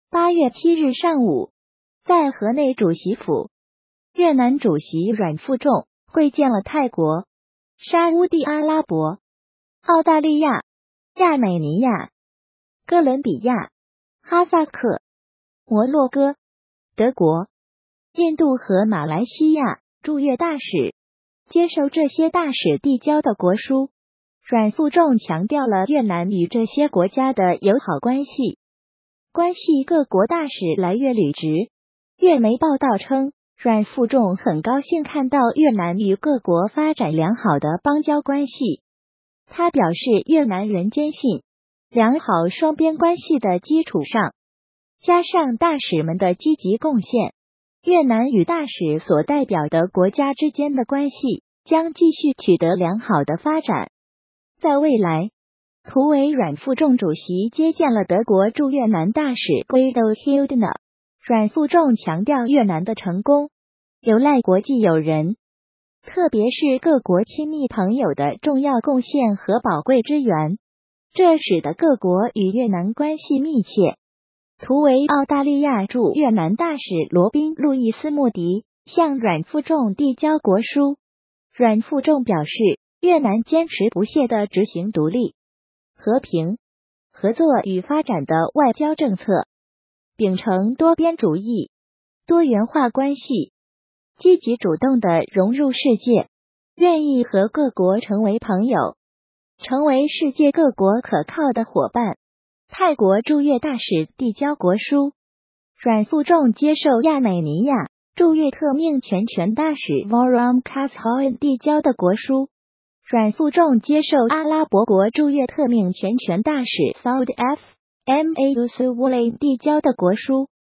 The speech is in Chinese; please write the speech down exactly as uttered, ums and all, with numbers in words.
八月七日上午，在河内主席府，越南主席阮富仲会见了泰国、沙乌地阿拉伯、澳大利亚、亚美尼亚、哥伦比亚、哈萨克、摩洛哥、德国、印度和马来西亚驻越大使。接受这些大使递交的国书，阮富仲强调了越南与这些国家的友好关系，关系各国大使来越履职。越媒报道称，阮富仲很高兴看到越南与各国发展良好的邦交关系。他表示，越南人坚信，良好双边关系的基础上，加上大使们的积极贡献，越南与大使所代表的国家之间的关系将继续取得良好的发展。在未来，图为阮富仲主席接见了德国驻越南大使 Guido Hildner。阮富仲强调，越南的成功有赖国际友人，特别是各国亲密朋友的重要贡献和宝贵支援，这使得各国与越南关系密切。图为澳大利亚驻越南大使罗宾·路易斯·穆迪向阮富仲递交国书。阮富仲表示，越南坚持不懈地执行独立、和平、合作与发展的外交政策，秉承多边主义、多元化关系，积极主动地融入世界，愿意和各国成为朋友，成为世界各国可靠的伙伴。泰国驻越大使递交国书，阮富仲接受亚美尼亚驻越特命全权大使 Voram Kashoen 递交的国书。阮富仲接受阿拉伯国驻越特命全权大使 Saud F. M. A. Usuwale 递交的国书。